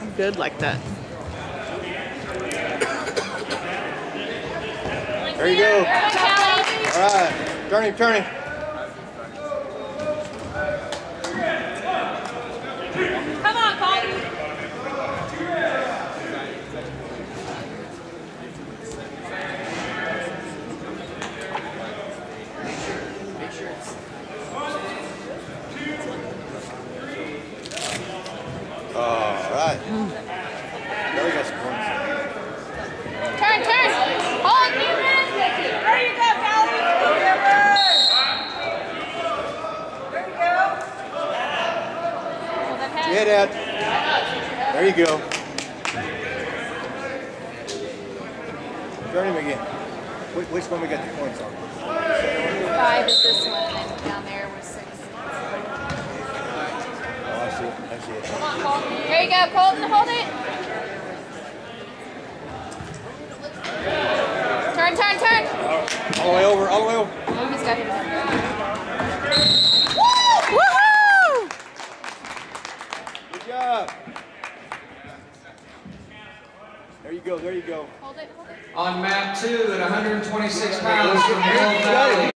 good like that. There you go. All right. Turning, turning. Come on, Colton. All right. There we got some points. Turn, turn. Hold me, man. There you go, Callie. There you go. Hold that head. Get out. There you go. Turn him again. Which one we got the points on? 5 is this one, and then down there was 6. Oh, I see it. I see it. Come on, Colton. There you go, Colton. Hold it. Turn, turn, turn. All the way over, all the way over. Oh, he's got it. Woohoo! Good job. There you go, there you go. Hold it, hold it. On mat 2 at 126 pounds from Mill Valley.